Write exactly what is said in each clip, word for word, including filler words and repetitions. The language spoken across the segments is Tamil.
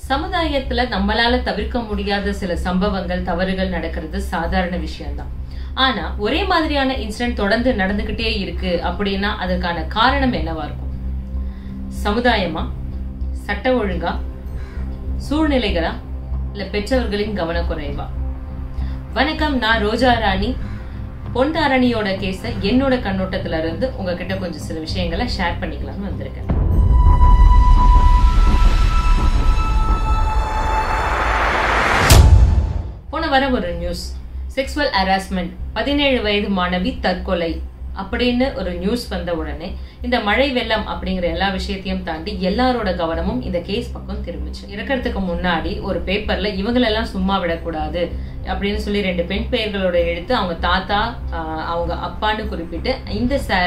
சமுதாயத்துல நம்மளால தவிர்க்க முடியாத சில சம்பவங்கள் தவறுகள் நடக்கிறது சாதாரண விஷயம்தான். ஆனா ஒரே மாதிரியான இன்சிடென்ட் தொடர்ந்து நடந்துகிட்டே இருக்கு அப்படின்னா அதற்கான காரணம் என்னவா இருக்கும்? சமுதாயமா, சட்ட ஒழுங்கா, சூழ்நிலைகளா, இல்ல பெற்றவர்களின் கவனக்குறைவா? வணக்கம், நான் ரோஜா ராணி. பொன்தாரணியோட கேஸ என்னோட கண்ணோட்டத்துல இருந்து உங்ககிட்ட கொஞ்சம் சில விஷயங்களை ஷேர் பண்ணிக்கலாம்னு வந்திருக்கேன். போன வர ஒரு நியூஸ், செக்ஸுவல் ஹராஸ்மெண்ட், பதினேழு வயது மாணவி தற்கொலை அப்படின்னு ஒரு நியூஸ் வந்த உடனே இந்த மழை வெள்ளம் அப்படிங்கிற எல்லா விஷயத்தையும் தாண்டி எல்லாரோட கவனமும் இந்த கேஸ் பக்கம் திரும்பிச்சு. இறக்கிறதுக்கு முன்னாடி ஒரு பேப்பர்ல இவங்களெல்லாம் சும்மா விடக்கூடாது அப்படின்னு சொல்லி ரெண்டு பெண் பெயர்களோட எழுத்து அவங்க தாத்தா அவங்க அப்பான்னு குறிப்பிட்டு இந்த சார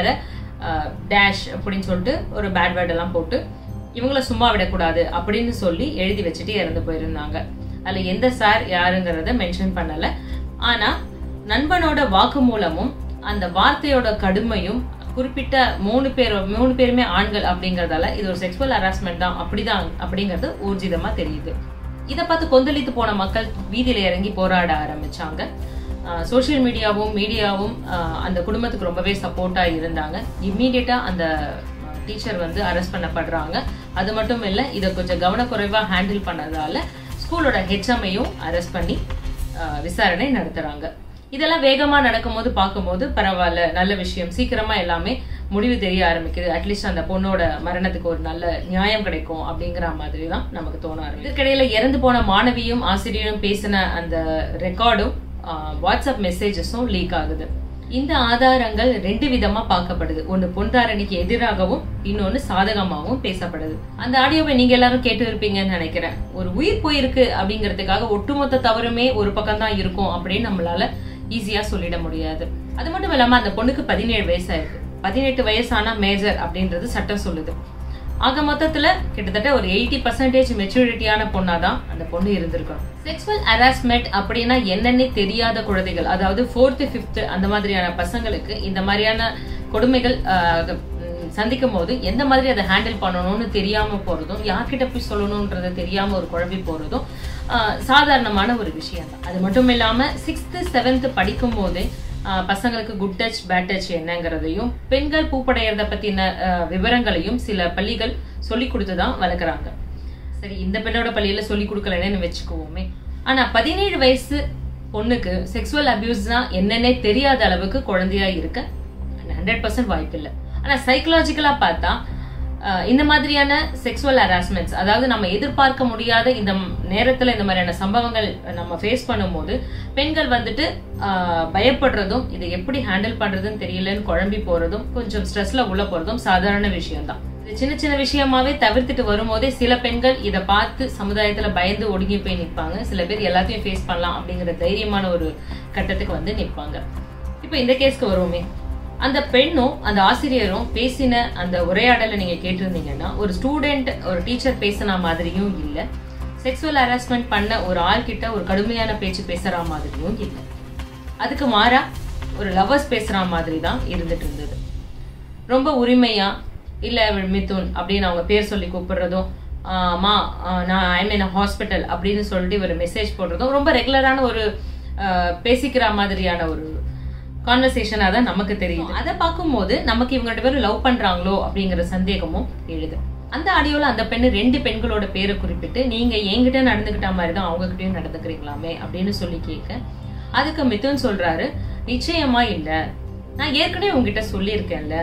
டேஷ் அப்படின்னு சொல்லிட்டு ஒரு பேட் வேர்ட் எல்லாம் போட்டு இவங்கள சும்மா விடக்கூடாது அப்படின்னு சொல்லி எழுதி வச்சுட்டு இறந்து போயிருந்தாங்க. அதுல எந்த சார் யாருங்கிறத மென்ஷன் பண்ணல. ஆனா நண்பனோட வாக்கு மூலமும் அந்த வார்த்தையோட கடுமையும் குறிப்பிட்ட மூணு பேர் மூணு பேருமே ஆண்கள் அப்படிங்கறதால இது ஒரு செக்ஸுவல் ஹராஸ்மெண்ட் தான் அப்படிதான் அப்படிங்கறது ஊர்ஜிதமா தெரியுது. இதை பார்த்து கொந்தளித்து போன மக்கள் வீதியில இறங்கி போராட ஆரம்பிச்சாங்க. சோசியல் மீடியாவும் மீடியாவும் அந்த குடும்பத்துக்கு ரொம்பவே சப்போர்ட்டா இருந்தாங்க. இம்மீடியட்டா அந்த டீச்சர் வந்து அரெஸ்ட் பண்ணப்படுறாங்க. அது மட்டும் இல்ல, இதை கொஞ்சம் கவனக்குறைவா ஹேண்டில் பண்ணதால ஸ்கூலோட ஹெச்எம்ஐயும் அரெஸ்ட் பண்ணி விசாரணை நடத்துறாங்க. இதெல்லாம் வேகமா நடக்கும் போது பார்க்கும்போது பரவாயில்ல, நல்ல விஷயம், சீக்கிரமா எல்லாமே முடிவு தெரிய ஆரம்பிக்குது. அட்லீஸ்ட் அந்த பொண்ணோட மரணத்துக்கு ஒரு நல்ல நியாயம் கிடைக்கும் அப்படிங்கிற மாதிரி தான் நமக்கு தோண ஆரம்பிச்சு. இதற்கிடையில இறந்து போன மாணவியும் ஆசிரியரும் பேசின அந்த ரெக்கார்டும் வாட்ஸ்அப் மெசேஜஸும் லீக் ஆகுது. இந்த ஆதாரங்கள் ரெண்டு விதமா பார்க்கப்படுது. ஒன்னு பொன்தாரணிக்கு எதிராகவும், இன்னொன்னு சாதகமாகவும் பேசப்படுது. அந்த ஆடியோவை நீங்க எல்லாரும் கேட்டு இருப்பீங்கன்னு நினைக்கிறேன். ஒரு உயிர் போயிருக்கு அப்படிங்கறதுக்காக ஒட்டுமொத்த தவறுமே ஒரு பக்கம் தான் இருக்கும் அப்படின்னு நம்மளால ஈஸியா சொல்லிட முடியாது. அது மட்டும் இல்லாம அந்த பொண்ணுக்கு பதினேழு வயசா இருக்கு. பதினெட்டு வயசானா மேஜர் அப்படின்றது சட்டம் சொல்லுது. ஆக மொத்தத்துல கிட்டத்தட்ட ஒரு எயிட்டி பர்சன்டேஜ் மெச்சூரிட்டியான பொண்ணாதான் அந்த பொண்ணு இருந்திருக்கணும். செக்ஸுவல் ஹராஸ்மெண்ட் அப்படின்னா என்னன்னே தெரியாத குழந்தைகள், அதாவது ஃபோர்த்து ஃபிஃப்த் அந்த மாதிரியான பசங்களுக்கு இந்த மாதிரியான கொடுமைகள் சந்திக்கும் போது எந்த மாதிரி அதை ஹேண்டில் பண்ணணும்னு தெரியாம போறதும், யார்கிட்ட போய் சொல்லணும்ன்றத தெரியாம ஒரு குழம்பி போறதும் சாதாரணமான ஒரு விஷயம் தான். அது மட்டும் இல்லாம சிக்ஸ்த் செவன்த் படிக்கும் போதே பசங்களுக்கு குட் டச் பேட் டச் என்னங்கிறதையும் பெண்கள் பூப்படையறத பத்தின விவரங்களையும் சில பள்ளிகள் சொல்லி கொடுத்துதான் வளர்க்குறாங்க. சரி, இந்த பெண்ணோட பள்ளியில சொல்லி கொடுக்கலன்னு வச்சுக்குவோமே. ஆனா பதினேழு வயசு பொண்ணுக்கு செக்ஸுவல் அபியூஸ்னா என்னன்னே தெரியாத அளவுக்கு குழந்தையா இருக்க ஹண்ட்ரட் பர்சன்ட் வாய்ப்பு இல்லை. ஆனா சைக்கலாஜிக்கலா பார்த்தா இந்த மாதிரியான செக்ஸுவல் ஹராஸ்மெண்ட்ஸ், அதாவது நம்ம எதிர்பார்க்க முடியாத இந்த நேரத்துல இந்த மாதிரியான சம்பவங்கள் நம்ம ஃபேஸ் பண்ணும்போது பெண்கள் வந்துட்டு பயப்படுறதும், இதை எப்படி ஹேண்டில் பண்றதுன்னு தெரியலன்னு குழம்பி போறதும், கொஞ்சம் ஸ்ட்ரெஸ்ல உள்ள போறதும் சாதாரண விஷயம் தான். சின்ன சின்ன விஷயமாவே தவிர்த்துட்டு வரும்போதே சில பெண்கள் இதை பார்த்து சமுதாயத்துல பயந்து ஒடுங்கி போய் நிற்பாங்க. சில பேர் எல்லாத்தையும் ஃபேஸ் பண்ணலாம் அப்படிங்கிற தைரியமான ஒரு கட்டத்துக்கு வந்து நிற்பாங்க. இப்ப இந்த கேஸ்க்கு வருவோமே. அந்த பெண்ணும் அந்த ஆசிரியரும் பேசின அந்த உரையாடலை நீங்க கேட்டிருந்தீங்கன்னா ஒரு ஸ்டூடெண்ட் ஒரு டீச்சர் பேசின மாதிரியும் இல்லை, செக்ஸுவல் ஹராஸ்மெண்ட் பண்ண ஒரு ஆள் கிட்ட ஒரு கடுமையான பேச்சு பேசுற மாதிரியும் இல்லை. அதுக்கு மாறா ஒரு லவர்ஸ் பேசுற மாதிரி தான் இருந்துட்டு இருந்தது. ரொம்ப உரிமையா, இல்ல மிதுன் அப்படின்னு அவங்க பேர் சொல்லி கூப்பிடுறதும், ஆமா நான் ஐ மீன் ஹாஸ்பிட்டல் அப்படின்னு சொல்லிட்டு ஒரு மெசேஜ் போடுறதும் ரொம்ப ரெகுலரான ஒரு பேசிக்கிற மாதிரியான ஒரு கான்வர்சேஷனா தான் நமக்கு தெரியுது. அதை பார்க்கும்போது நமக்கு இவங்க ரெண்டு பேரும் லவ் பண்றாங்களோ அப்படிங்கிற சந்தேகமும் எழுது. அந்த ஆடியோல அந்த பெண்ணு ரெண்டு பெண்களோட பேரை குறிப்பிட்டு நீங்க என்கிட்ட நடந்துகிட்ட மாதிரி தான் அவங்க கிட்டயும் நடந்துக்கிறீங்களாமே அப்படின்னு சொல்லி கேட்க, அதுக்கு மிதுன் சொல்றாரு, நிச்சயமா இல்ல, நான் ஏற்கனவே உங்ககிட்ட சொல்லியிருக்கேன்ல,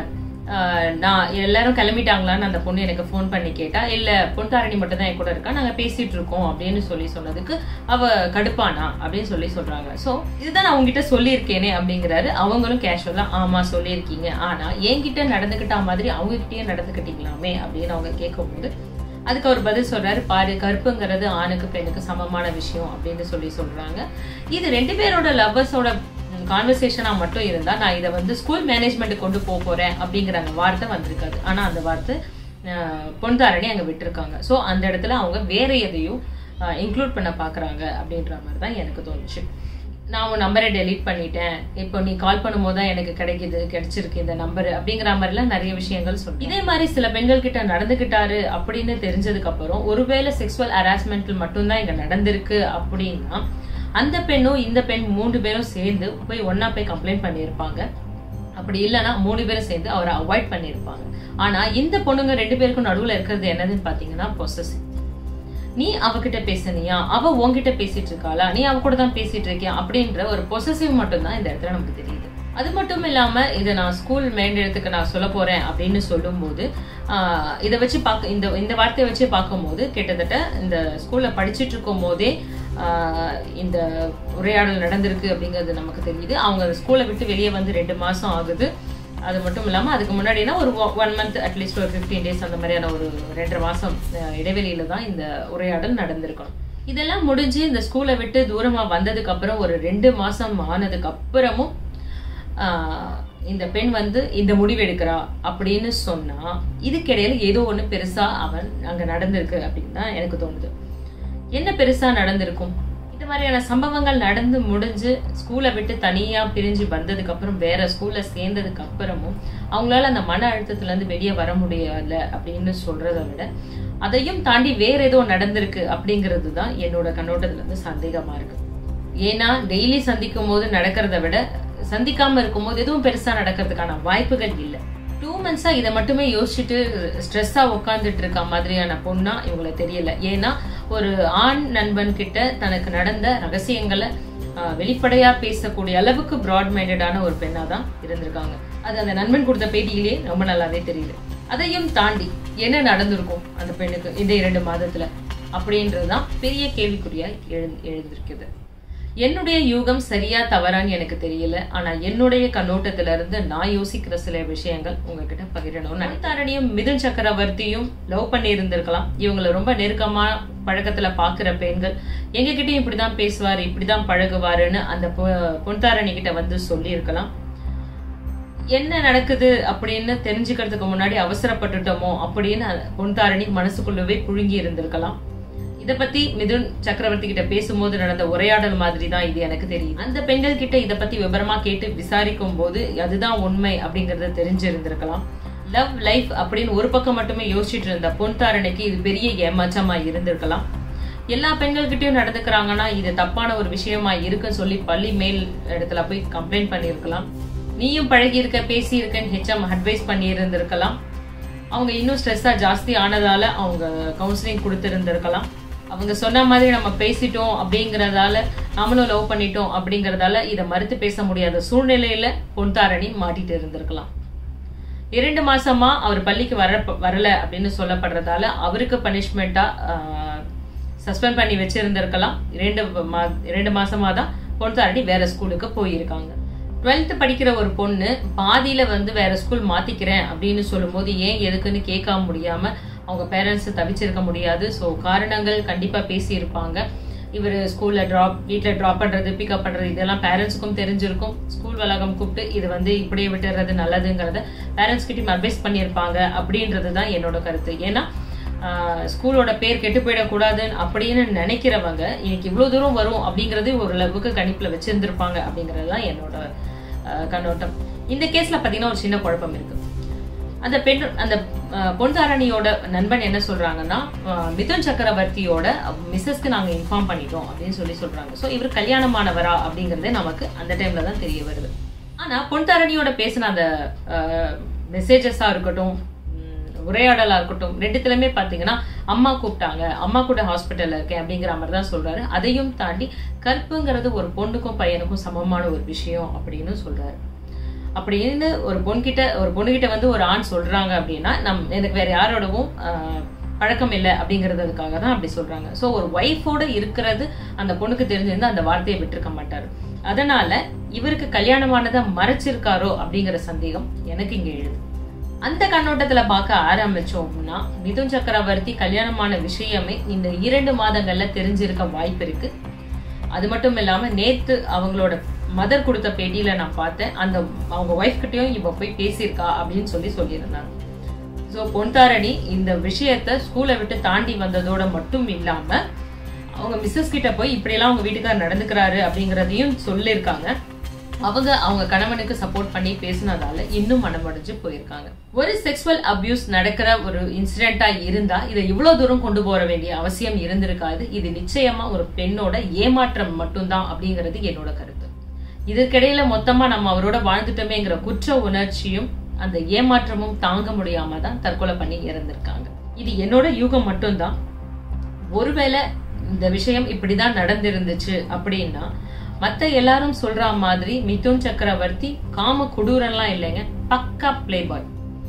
நான் எல்லாரும் கிளம்பிட்டாங்களான்னு அந்த பொண்ணு எனக்கு போன் பண்ணி கேட்டா, இல்ல பொன்தாரணி மட்டும் தான் என் கூட இருக்கா, நாங்க பேசிட்டு இருக்கோம் அப்படின்னு சொல்லி சொன்னதுக்கு அவ கடுப்பானா அப்படின்னு சொல்லி சொல்றாங்க. சோ இதுதான் நான் உங்ககிட்ட சொல்லியிருக்கேனே அப்படிங்கிறாரு. அவங்களும் கேஷுவலா ஆமா சொல்லியிருக்கீங்க, ஆனா என்கிட்ட நடந்துகிட்டா மாதிரி அவங்க கிட்டயே நடந்துகிட்டீங்களாமே அப்படின்னு அவங்க கேட்கும் போது அதுக்கு அவர் பதில் சொல்றாரு, பாரு கற்புங்கிறது ஆணுக்கு பெண்ணுக்கு சமமான விஷயம் அப்படின்னு சொல்லி சொல்றாங்க. இது ரெண்டு பேரோட லவ்வர்ஸோட கான்வர்சேஷனா மட்டும் இருந்தா நான் இதை வந்து ஸ்கூல் மேனேஜ்மெண்ட் கொண்டு போக போறேன் அப்படிங்கிற அந்த வார்த்தை வந்திருக்காது. ஆனா அந்த வார்த்தை பொன்தாரணி அங்க விட்டுருக்காங்க. சோ அந்த இடத்துல அவங்க வேற எதையும் இன்க்ளூட் பண்ண பாக்குறாங்க அப்படின்ற மாதிரி தான் எனக்கு தோணுச்சு. நான் உன் நம்பரை டெலீட் பண்ணிட்டேன், இப்போ நீ கால் பண்ணும்போது தான் எனக்கு கிடைக்குது கிடைச்சிருக்கு இந்த நம்பரு அப்படிங்கிற மாதிரிலாம் நிறைய விஷயங்கள் சொல்லி இதே மாதிரி சில பெண்கள் கிட்ட நடந்துகிட்டாரு அப்படின்னு தெரிஞ்சதுக்கு அப்புறம் ஒருவேளை செக்ஸுவல் ஹராஸ்மெண்ட் மட்டும்தான் இங்க நடந்திருக்கு அப்படின்னா அந்த பெண்ணும் இந்த பெண் மூன்று பேரும் சேர்ந்து போய் ஒன்னா போய் கம்ப்ளைண்ட் பண்ணியிருப்பாங்க. அப்படி இல்லைன்னா மூணு பேரும் சேர்ந்து அவரை அவாய்ட் பண்ணியிருப்பாங்க. ஆனா இந்த பொண்ணுங்க ரெண்டு பேருக்கும் நடுவுல இருக்கிறது என்னதுன்னு பாத்தீங்கன்னா பொசசிவ். நீ அவகிட்ட பேசுனியா, அவ உன்கிட்ட பேசிட்டு இருக்காளா, நீ அவ கூட தான் பேசிட்டு இருக்கியா அப்படின்ற ஒரு பொசசிவ் மட்டும் தான் இந்த இடத்துல நமக்கு தெரியுது. அது மட்டும் இல்லாம இதை நான் ஸ்கூல் மேலிடத்துக்கு நான் சொல்ல போறேன் அப்படின்னு சொல்லும் போது ஆஹ் இதை வச்சு பார்க்க இந்த இந்த வார்த்தையை வச்சு பார்க்கும் போது கிட்டத்தட்ட இந்த ஸ்கூல்ல படிச்சுட்டு இருக்கும் போதே ஆஹ் இந்த உரையாடல் நடந்திருக்கு அப்படிங்கிறது நமக்கு தெரியுது. அவங்க அந்த ஸ்கூலை விட்டு வெளியே வந்து ரெண்டு மாசம் ஆகுது. அது மட்டும் இல்லாம அதுக்கு முன்னாடினா ஒரு ஒன் மந்த் அட்லீஸ்ட் ஒரு பிப்டீன் டேஸ் அந்த மாதிரியான ஒரு ரெண்டரை மாசம் இடைவெளியில தான் இந்த உரையாடல் நடந்திருக்கணும். இதெல்லாம் முடிஞ்சு இந்த ஸ்கூலை விட்டு தூரமா வந்ததுக்கு அப்புறம் ஒரு ரெண்டு மாசம் ஆனதுக்கு அப்புறமும் ஆஹ் இந்த பெண் வந்து இந்த முடிவு எடுக்கிறா அப்படின்னு சொன்னா இதுக்கிடையில ஏதோ ஒண்ணு பெருசா அவன் அங்க நடந்திருக்கு அப்படின்னு தான் எனக்கு தோணுது. என்ன பெருசா நடந்திருக்கும்? இந்த மாதிரியான சம்பவங்கள் நடந்து முடிஞ்சு ஸ்கூலை விட்டு தனியா பிரிஞ்சு வந்ததுக்கு அப்புறம் வேற ஸ்கூல்ல சேர்ந்ததுக்கு அப்புறமும் அவங்களால அந்த மன அழுத்தத்துல இருந்து வெளியே வர முடியல அப்படின்னு சொல்றதை விட அதையும் தாண்டி வேற ஏதோ நடந்திருக்கு அப்படிங்கிறது தான் என்னோட கண்ணோட்டத்துல இருந்து சந்தேகமா இருக்கு. ஏன்னா டெய்லி சந்திக்கும் போது நடக்கிறத விட சந்திக்காம இருக்கும் போது எதுவும் பெருசா நடக்கிறதுக்கான வாய்ப்புகள் இல்லை. டூ மந்த்ஸா இதை மட்டுமே யோசிச்சுட்டு ஸ்ட்ரெஸ்ஸா உட்காந்துட்டு இருக்க மாதிரியான பொண்ணா இவங்களை தெரியல. ஏன்னா ஒரு ஆண் நண்பன் கிட்ட தனக்கு நடந்த ரகசியங்களை வெளிப்படையா பேசக்கூடிய அளவுக்கு பிராட் மைண்டடான ஒரு பெண்ணா தான் இருந்திருக்காங்க. அது அந்த நண்பன் கொடுத்த பேட்டியிலேயே ரொம்ப நல்லாவே தெரியுது. அதையும் தாண்டி என்ன நடந்திருக்கும் அந்த பெண்ணுக்கு இந்த இரண்டு மாதத்துல அப்படின்றதுதான் பெரிய கேள்விக்குறியா எழு எழுந்திருக்குது. என்னுடைய யூகம் சரியா தவறான்னு எனக்கு தெரியல. ஆனா என்னுடைய கண்ணோட்டத்துல இருந்து நான் யோசிக்கிற சில விஷயங்கள் உங்ககிட்ட பகிரணும். நயன்தாரணியும் மிதுன் சக்கரவர்த்தியும் லவ் பண்ணி இருந்திருக்கலாம். இவங்களை ரொம்ப நெருக்கமா பழக்கத்துல பாக்குற பெண்கள் எங்க கிட்டயும் இப்படிதான் பேசுவாரு, இப்படிதான் பழகுவாருன்னு அந்த பொன்தாரணி கிட்ட வந்து சொல்லி இருக்கலாம். என்ன நடக்குது அப்படின்னு தெரிஞ்சுக்கிறதுக்கு முன்னாடி அவசரப்பட்டுட்டோமோ அப்படின்னு பொன்தாரணி மனசுக்குள்ளவே புழுங்கி இருந்திருக்கலாம். இத பத்தி மிதுன் சக்கரவர்த்தி கிட்ட பேசும்போது நடந்த உரையாடல் மாதிரி தான் இது எனக்கு தெரியும். அந்த பெண்கள் கிட்ட இத பத்தி விவரமா கேட்டு விசாரிக்கும் போது அதுதான் உண்மை அப்படிங்கறத தெரிஞ்சிருந்திருக்கலாம். லவ் லைஃப் அப்படின்னு ஒரு பக்கம் மட்டுமே யோசிச்சுட்டு இருந்த பொன்தாரணிக்கு இது பெரிய ஏமாற்றமா இருந்திருக்கலாம். எல்லா பெண்கள் கிட்டயும் நடந்துக்கிறாங்கன்னா இது தப்பான ஒரு விஷயமா இருக்குன்னு சொல்லி பள்ளி மேல் இடத்துல போய் கம்ப்ளைண்ட் பண்ணிருக்கலாம். நீயும் பழகி இருக்க பேசி இருக்கன்னு ஹெச்எம் அட்வைஸ் பண்ணி இருந்திருக்கலாம். அவங்க இன்னும் ஸ்ட்ரெஸ்ஸா ஜாஸ்தி ஆனதால அவங்க கவுன்சிலிங் கொடுத்திருந்திருக்கலாம். அவங்க சொன்ன மாதிரி நம்ம பேசிட்டோம் அப்படிங்கறதால நாமளும் லவ் பண்ணிட்டோம் அப்படிங்கறதால இதை மறுத்து பேச முடியாத சூழ்நிலையில பொன்தாரணி மாட்டிட்டு இருந்திருக்கலாம். இரண்டு மாசமா அவர் பள்ளிக்கு வர வரல அப்படின்னு சொல்லப்படுறதால அவருக்கு பனிஷ்மெண்டா சஸ்பெண்ட் பண்ணி வச்சிருந்திருக்கலாம். இரண்டு இரண்டு மாசமா தான் பொன்தாரணி வேற ஸ்கூலுக்கு போயிருக்காங்க. டுவெல்த் படிக்கிற ஒரு பொண்ணு பாதியில வந்து வேற ஸ்கூல் மாத்திக்கிறேன் அப்படின்னு சொல்லும் போது ஏன் எதுக்குன்னு கேட்க முடியாம அவங்க பேரண்ட்ஸ் தவிச்சிருக்க முடியாது. ஸோ காரணங்கள் கண்டிப்பா பேசி இருப்பாங்க. இவர் ஸ்கூல்ல டிராப் வீட்டுல டிராப் பண்றது பிக்கப் பண்றது இதெல்லாம் பேரண்ட்ஸுக்கும் தெரிஞ்சிருக்கும். ஸ்கூல் வளாகம் கூப்பிட்டு இது வந்து இப்படியே விட்டுறது நல்லதுங்கிறத பேரண்ட்ஸ் கிட்டையும் அட்வைஸ் பண்ணியிருப்பாங்க அப்படின்றது தான் என்னோட கருத்து. ஏன்னா ஸ்கூலோட பேர் கெட்டு போயிடக்கூடாது அப்படின்னு நினைக்கிறவங்க இன்னைக்கு இவ்வளவு தூரம் வரும் அப்படிங்கறது ஒரு அளவுக்கு கணிப்புல வச்சிருந்திருப்பாங்க அப்படிங்கறது தான் என்னோட கண்ணோட்டம். இந்த கேஸ்ல பாத்தீங்கன்னா ஒரு சின்ன குழப்பம் இருக்கு. அந்த பெண் அந்த பொன்தாரணியோட நண்பன் என்ன சொல்றாங்கன்னா மிதுன் சக்கரவர்த்தியோட மிஸ்ஸஸ்க்கு நாங்க இன்ஃபார்ம் பண்ணிட்டோம் அப்படின்னு சொல்லி சொல்றாங்க. சோ இவர் கல்யாணமானவரா அப்படிங்கறதே நமக்கு அந்த டைம்ல தான் தெரிய வருது. ஆனா பொன்தாரணியோட பேசின அந்த மெசேஜஸா இருக்கட்டும் உரையாடலா இருக்கட்டும் ரெண்டுத்துலயுமே பாத்தீங்கன்னா அம்மா கூப்பிட்டாங்க, அம்மா கூட ஹாஸ்பிட்டல்ல இருக்கேன் அப்படிங்கிற மாதிரி தான் சொல்றாரு. அதையும் தாண்டி கற்புங்கிறது ஒரு பொண்ணுக்கும் பையனுக்கும் சமமான ஒரு விஷயம் அப்படின்னு சொல்றாரு. அப்படின்னு ஒரு பொண்கிட்ட ஒரு பொண்ணுகிட்ட வந்து ஒரு ஆண் சொல்றாங்க அப்படின்னா நம் எனக்கு வேற யாரோடவும் பழக்கம் இல்லை அப்படிங்கறதுக்காக தான் அப்படி சொல்றாங்க. சோ ஒரு ஒய்ஃபோட இருக்கிறது அந்த பொண்ணுக்கு தெரிஞ்சிருந்தா அந்த வார்த்தையை விட்டுருக்க மாட்டாரு. அதனால இவருக்கு கல்யாணமானதை மறைச்சிருக்காரோ அப்படிங்கிற சந்தேகம் எனக்கு இங்க எழுது. அந்த கண்ணோட்டத்துல பார்க்க ஆரம்பிச்சோம்னா மிதுன் சக்கரவர்த்தி கல்யாணமான விஷயமே இந்த இரண்டு மாதங்கள்ல தெரிஞ்சிருக்க வாய்ப்பு இருக்கு. அது மட்டும் இல்லாம நேத்து அவங்களோட மதர் கொடுத்த பேட்டியில நான் பார்த்தேன் அந்த அவங்க ஒய்ஃப் கிட்டயும் இவ போய் பேசியிருக்கா அப்படின்னு சொல்லி சொல்லியிருந்தாங்க. சோ பொன்தாரணி இந்த விஷயத்த ஸ்கூலை விட்டு தாண்டி வந்ததோட மட்டும் இல்லாம அவங்க மிஸ்ஸஸ் கிட்ட போய் இப்படி எல்லாம் அவங்க வீட்டுக்காரர் நடந்துக்கிறாரு அப்படிங்கறதையும் சொல்லிருக்காங்க. அவங்க அவங்க கணவனுக்கு சப்போர்ட் பண்ணி பேசினதால இன்னும் மனமடைஞ்சு போயிருக்காங்க. ஒரு செக்ஸுவல் அபியூஸ் நடக்கிற ஒரு இன்சிடென்டா இருந்தா இதை இவ்வளவு தூரம் கொண்டு போற வேண்டிய அவசியம் இருந்திருக்காது. இது நிச்சயமா ஒரு பெண்ணோட ஏமாற்றம் மட்டும்தான் அப்படிங்கிறது என்னோட கருத்து. இதற்கிடையில மொத்தமா நம்ம அவரோட வாழ்ந்துட்டோமேங்கிற குற்ற உணர்ச்சியும் அந்த ஏமாற்றமும் தாங்க முடியாம தான் தற்கொலை பண்ணி இறந்திருக்காங்க. இது என்னோட யூகம் மட்டும்தான். ஒருவேளை இந்த விஷயம் இப்படிதான் நடந்திருந்துச்சு அப்படின்னா மத்த எல்லாரும் சொல்ற மாதிரி மிதுன் சக்கரவர்த்தி காம கொடூரன்லாம் இல்லைங்க, பக்கா பிளே பாய்,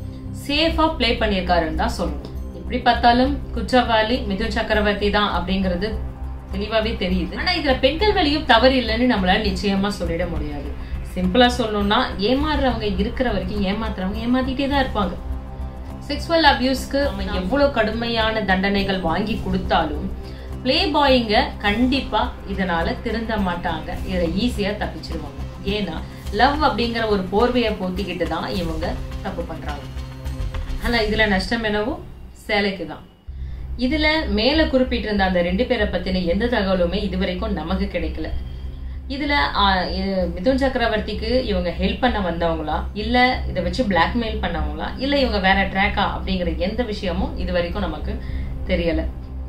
சேஃபா பிளே பண்ணிருக்காருன்னு தான் சொல்லணும். எப்படி பார்த்தாலும் குற்றவாளி மிதுன் சக்கரவர்த்தி தான் அப்படிங்கறது தெளிவாவே தெரியுது. ஆனா இதுல பெண்கள் வழியும் தவறு இல்லைன்னு நம்மளால நிச்சயமா சொல்லிட முடியாது. சிம்பிளா சொல்லணும்னா ஏமாறுறவங்க இருக்கிற வரைக்கும் ஏமாத்துறவங்க ஏமாத்திட்டே தான் இருப்பாங்க. செக்ஸுவல் அபியூஸ்க்கு எவ்வளவு கடுமையான தண்டனைகள் வாங்கி கொடுத்தாலும் பிளே பாய்ங்க கண்டிப்பா இதனால திருந்த மாட்டாங்க. இதை ஈஸியா தப்பிச்சிருவாங்க. ஏன்னா லவ் அப்படிங்கிற ஒரு போர்வையை போத்திக்கிட்டு தான் இவங்க தப்பு பண்றாங்க. ஆனா இதுல நஷ்டம் என்னவோ சேலைக்குதான். இதுல மேல குறிப்பிட்டு இருந்த அந்த ரெண்டு பேரை பத்தின எந்த தகவலுமே இதுவரைக்கும் நமக்கு கிடைக்கல. இதுல மிதுன் சக்கரவர்த்திக்கு இவங்க ஹெல்ப் பண்ண வந்தவங்களா, இல்ல இதை வச்சு பிளாக்மெயில் பண்ணவங்களா, இல்ல இவங்க வேற ட்ராக்கா அப்படிங்கிற எந்த விஷயமும் இது வரைக்கும் நமக்கு தெரியல.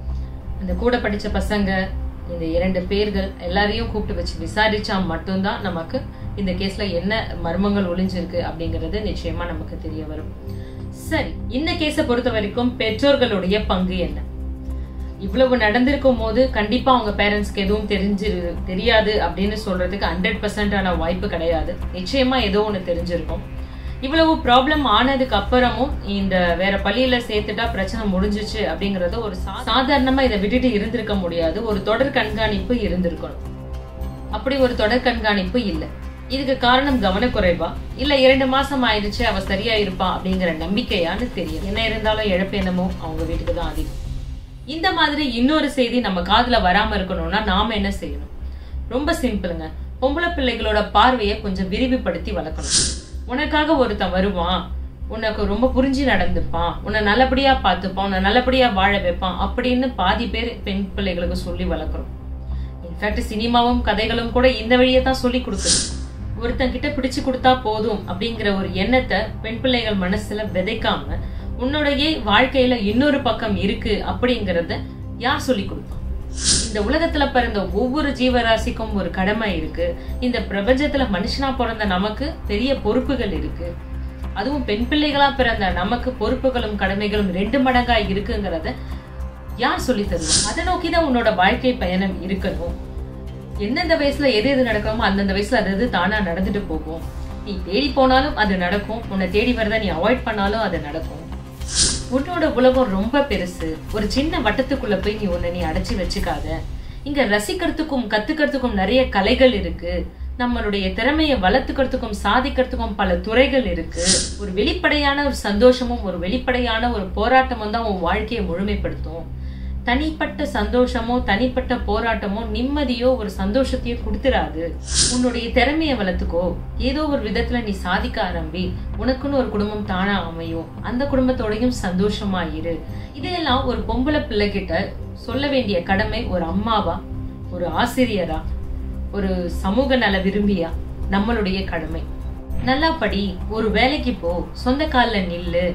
இந்த கூட படிச்ச பசங்க, இந்த இரண்டு பேர்கள் எல்லாரையும் கூப்பிட்டு வச்சு விசாரிச்சா மட்டும்தான் நமக்கு இந்த கேஸ்ல என்ன மர்மங்கள் ஒளிஞ்சிருக்கு அப்படிங்கறது நிச்சயமா நமக்கு தெரிய வரும். சரி, இந்த கேஸை பொறுத்த வரைக்கும் பெற்றோர்களுடைய பங்கு என்ன? இவ்வளவு நடந்திருக்கும் போது கண்டிப்பா அவங்க பேரண்ட்ஸ்க்கு எதுவும் தெரிஞ்சு தெரியாது அப்படின்னு சொல்றதுக்கு ஹண்ட்ரட் பர்சன்டான வாய்ப்பு கிடையாது. நிச்சயமா ஏதோ ஒண்ணு தெரிஞ்சிருக்கும். இவ்வளவு ப்ராப்ளம் ஆனதுக்கு அப்புறமும் இந்த வேற பள்ளியில சேர்த்துட்டா பிரச்சனை முடிஞ்சிச்சு அப்படிங்கறது ஒரு சாதாரணமா இதை விட்டுட்டு இருந்திருக்க முடியாது. ஒரு தொடர் கண்காணிப்பு இருந்திருக்கணும். அப்படி ஒரு தொடர் கண்காணிப்பு இல்ல. இதுக்கு காரணம் கவனக்குறைவா, இல்ல இரண்டு மாசம் ஆயிடுச்சு அவ சரியா இருப்பா அப்படிங்கிற நம்பிக்கையான்னு தெரியும். என்ன இருந்தாலும் இழப்பு என்னமோ அவங்க வீட்டுக்கு தான் அதிகம். இந்த மாதிரி இன்னொரு செய்தி நம்ம காதுல வராம இருக்கணும்னா நாம என்ன செய்யணும்? ரொம்ப சிம்பிளுங்க. பொம்பளை பிள்ளைகளோட பார்வையை கொஞ்சம் விரிவுபடுத்தி வளர்க்கணும். உனக்காக ஒருத்தன் வருவான், உனக்கு ரொம்ப புரிஞ்சு நடந்துப்பான், உன்னை நல்லபடியா பார்த்துப்பான், உன்னை நல்லபடியா வாழ வைப்பான் அப்படின்னு பாதி பேர் பெண் பிள்ளைகளுக்கு சொல்லி வளர்க்கணும். இன்ஃபேக்ட் சினிமாவும் கதைகளும் கூட இந்த வழியை தான் சொல்லி கொடுக்குது. ஒருத்தன் கிட்ட பிடிச்சு கொடுத்தா போதும் அப்படிங்கிற ஒரு எண்ணத்தை பெண் பிள்ளைகள் மனசுல விதைக்காம உன்னுடைய வாழ்க்கையில இன்னொரு பக்கம் இருக்கு அப்படிங்கறத யார் சொல்லி கொடுப்பான்? இந்த உலகத்துல பிறந்த ஒவ்வொரு ஜீவராசிக்கும் ஒரு கடமை இருக்கு. இந்த பிரபஞ்சத்துல மனுஷனா பிறந்த நமக்கு பெரிய பொறுப்புகள் இருக்கு. அதுவும் பெண் பிள்ளைகளா பிறந்த நமக்கு பொறுப்புகளும் கடமைகளும் ரெண்டு மடங்கா இருக்குங்கிறத யார் சொல்லி தருவோம்? அதை நோக்கிதான் உன்னோட வாழ்க்கை பயணம் இருக்கணும். எந்தெந்த வயசுல எது எது நடக்கணுமோ அந்தந்த வயசுல அது எது தானா நடந்துட்டு போகும். நீ தேடி போனாலும் அது நடக்கும், உன்னை தேடி வரத நீ அவாய்ட் பண்ணாலும் அது நடக்கும். உன்னோட உலகம் ரொம்ப பெருசு. ஒரு சின்ன வட்டத்துக்குள்ள போய் நீ உன்னை நீ அடைச்சி வச்சுக்காத. இங்க ரசிக்கிறதுக்கும் கத்துக்கிறதுக்கும் நிறைய கலைகள் இருக்கு. நம்மளுடைய திறமையை வளர்த்துக்கிறதுக்கும் சாதிக்கிறதுக்கும் பல துறைகள் இருக்கு. ஒரு வெளிப்படையான ஒரு சந்தோஷமும் ஒரு வெளிப்படையான ஒரு போராட்டமும் தான் உன் வாழ்க்கையை முழுமைப்படுத்தும். தனிப்பட்ட சந்தோஷமோ தனிப்பட்ட போராட்டமோ நிம்மதியோ ஒரு சந்தோஷத்தையோ கொடுத்துடாது. உன்னுடைய திறமையை வளர்த்துக்கோ. ஏதோ ஒரு விதத்துல நீ சாதிக்க ஆரம்பி. உனக்குன்னு ஒரு குடும்பம் தானா அமையும். அந்த குடும்பத்தோடையும் சந்தோஷமா இரு. இதெல்லாம் ஒரு பொம்பளை பிள்ளை கிட்ட சொல்ல வேண்டிய கடமை ஒரு அம்மாவா, ஒரு ஆசிரியரா, ஒரு சமூக நல விரும்பியா நம்மளுடைய கடமை. நல்லா படி, ஒரு வேலைக்கு போ, சொந்த கால்ல நில்லு,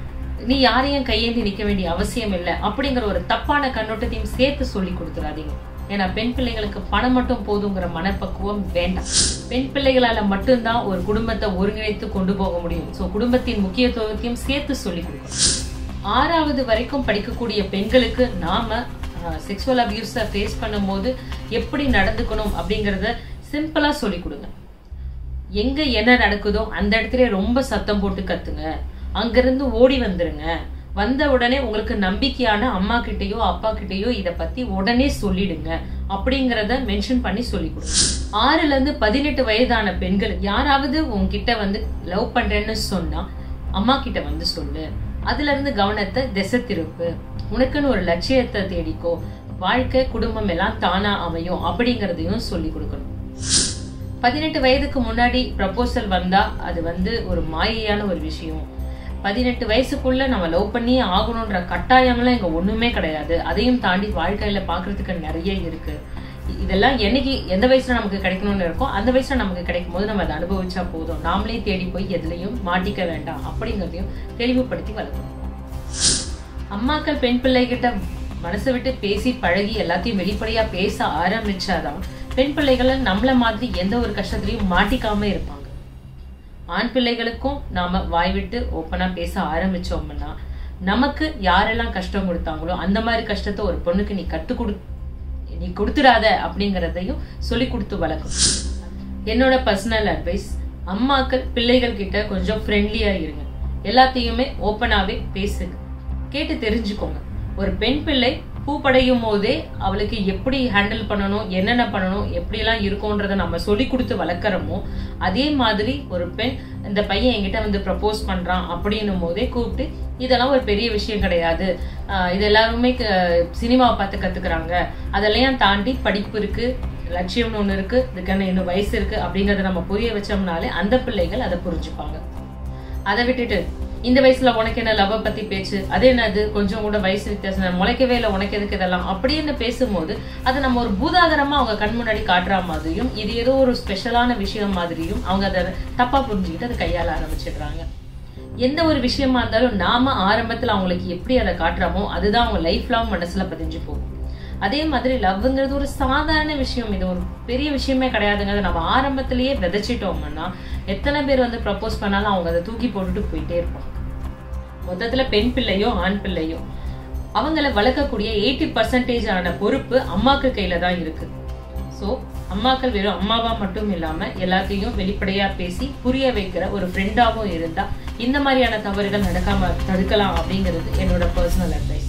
நீ யாரையும் கையேந்தி நிக்க வேண்டிய அவசியம் இல்லை அப்படிங்கிற ஒரு தப்பான கண்ணோட்டத்தையும் சேர்த்து சொல்லி கொடுத்துறாதீங்க. ஏன்னா பெண் பிள்ளைகளுக்கு பணம் மட்டும் போதுங்கிற மனப்பக்குவம் வேண்டாம். பெண் பிள்ளைகளால மட்டும்தான் ஒரு குடும்பத்தை ஒருங்கிணைத்து கொண்டு போக முடியும். சோ குடும்பத்தின் முக்கியத்துவத்தையும் சேர்த்து சொல்லி கொடுக்கணும். ஆறாவது வரைக்கும் படிக்கக்கூடிய பெண்களுக்கு நாம செக்ஸுவல் அபியூஸை ஃபேஸ் பண்ணும் போது எப்படி நடந்துக்கணும் அப்படிங்கறத சிம்பிளா சொல்லி கொடுங்க. எங்க என்ன நடக்குதோ அந்த இடத்துல ரொம்ப சத்தம் போட்டு கத்துங்க. அங்கிருந்து ஓடி வந்துருங்க. வந்த உடனே உங்களுக்கு நம்பிக்கையான அம்மா கிட்டயோ அப்பா கிட்டயோ இத பத்தி உடனே சொல்லிடுங்க அப்படிங்கறத மென்ஷன் பண்ணி சொல்லி கொடுங்க. ஆறுல இருந்து பதினெட்டு வயதான பெண்கள் யாராவது உங்ககிட்ட வந்து லவ் பண்றேன்னு சொன்னா அம்மா கிட்ட வந்து சொல்லு. அதுல இருந்து கவனத்தை திசை திருப்பு. உனக்குன்னு ஒரு லட்சியத்தை தேடிக்கோ. வாழ்க்கை குடும்பம் எல்லாம் தானா அமையும் அப்படிங்கறதையும் சொல்லி கொடுக்கணும். பதினெட்டு வயதுக்கு முன்னாடி ப்ரப்போசல் வந்தா அது வந்து ஒரு மாயையான ஒரு விஷயம். பதினெட்டு வயசுக்குள்ள நம்ம லவ் பண்ணி ஆகணும்ன்ற கட்டாயம்லாம் இங்க ஒண்ணுமே கிடையாது. அதையும் தாண்டி வாழ்க்கையில பாக்குறதுக்கு நிறைய இருக்கு. இதெல்லாம் என்னைக்கு எந்த வயசுல நமக்கு கிடைக்கணும்னு இருக்கோ அந்த வயசுல நமக்கு கிடைக்கும் போது நம்ம அதை அனுபவிச்சா போதும். நாமளே தேடி போய் எதுலையும் மாட்டிக்க வேண்டாம் அப்படிங்கிறதையும் தெளிவுபடுத்தி வளர்க்கணும். அம்மாக்கள் பெண் பிள்ளைகிட்ட மனசை விட்டு பேசி பழகி எல்லாத்தையும் வெளிப்படையா பேச ஆரம்பிச்சாதான் பெண் பிள்ளைகளை நம்மள மாதிரி எந்த ஒரு கஷ்டத்திலையும் மாட்டிக்காம இருப்பாங்க. ஆண் பிள்ளைகளுக்கும் நாம வாய் விட்டு ஓப்பனா பேச ஆரம்பிச்சோம்னா நமக்கு யாரெல்லாம் கஷ்டம் கொடுத்தாங்களோ அந்த மாதிரி கஷ்டத்தை ஒரு பொண்ணுக்கு நீ கத்து கொடு நீ கொடுத்துடாத அப்படிங்கறதையும் சொல்லி கொடுத்து வளர்க்கணும். என்னோட பர்சனல் அட்வைஸ், அம்மாக்கள் பிள்ளைகள் கிட்ட கொஞ்சம் ஃப்ரெண்ட்லியா இருங்க. எல்லாத்தையுமே ஓப்பனாவே பேசுங்க, கேட்டு தெரிஞ்சுக்கோங்க. ஒரு பெண் பிள்ளை பூப்படையும் போதே அவளுக்கு எப்படி ஹேண்டில் பண்ணணும், என்னென்ன பண்ணணும், எப்படி எல்லாம் இருக்கும்ன்றத நம்ம சொல்லி கொடுத்து வளர்க்கறோமோ அதே மாதிரி ஒரு பெண் இந்த பையன் என்கிட்ட வந்து ப்ரப்போஸ் பண்றான் அப்படின்னும் போதே கூப்பிட்டு இதெல்லாம் ஒரு பெரிய விஷயம் கிடையாது, ஆஹ் இது எல்லாருமே சினிமாவை பார்த்து கத்துக்கிறாங்க, அதெல்லாம் தாண்டி படிப்பு இருக்கு, லட்சியம்னு ஒண்ணு இருக்கு, இதுக்கான இன்னும் வயசு இருக்கு அப்படிங்கறத நம்ம புரிய வச்சோம்னாலே அந்த பிள்ளைகள் அதை புரிஞ்சுப்பாங்க. அதை விட்டுட்டு இந்த வயசுல உனக்கு என்ன லவ் பத்தி பேச்சு, அது என்னது கொஞ்சம் கூட வயசு வித்தியாசம், முளைக்கவே இல்லை உனக்கு எதுக்கு இதெல்லாம் அப்படின்னு பேசும்போது அதை நம்ம ஒரு பூதாகரமா அவங்க கண் முன்னாடி காட்டுற மாதிரியும் இது ஏதோ ஒரு ஸ்பெஷலான விஷயம் மாதிரியும் அவங்க அதை தப்பா புரிஞ்சுக்கிட்டு அதை கையாள ஆரம்பிச்சிடுறாங்க. எந்த ஒரு விஷயமா இருந்தாலும் நாம ஆரம்பத்துல அவங்களுக்கு எப்படி அதை காட்டுறோமோ அதுதான் அவங்க லைஃப் லாங் மனசுல பதிஞ்சு போகும். அதே மாதிரி லவ்ங்கிறது ஒரு சாதாரண விஷயம், இது ஒரு பெரிய விஷயமே கிடையாதுங்கிறத நம்ம ஆரம்பத்திலேயே விதைச்சிட்டோம்னா எத்தனை பேர் வந்து ப்ரப்போஸ் பண்ணாலும் அவங்க அதை தூக்கி போட்டுட்டு போயிட்டே இருப்பாங்க. மொத்தத்துல பெண் பிள்ளையோ ஆண் பிள்ளையோ அவங்கள வளர்க்கக்கூடிய எயிட்டி பர்சன்டேஜ் ஆன பொறுப்பு அம்மாக்கள் கையில தான் இருக்கு. சோ அம்மாக்கள் வெறும் அம்மாவா மட்டும் இல்லாம எல்லாத்தையும் வெளிப்படையா பேசி புரிய வைக்கிற ஒரு ஃப்ரெண்டாவும் இருந்தா இந்த மாதிரியான தவறுகள் நடக்காம தடுக்கலாம் அப்படிங்கிறது என்னோட பர்சனல் அட்வைஸ்.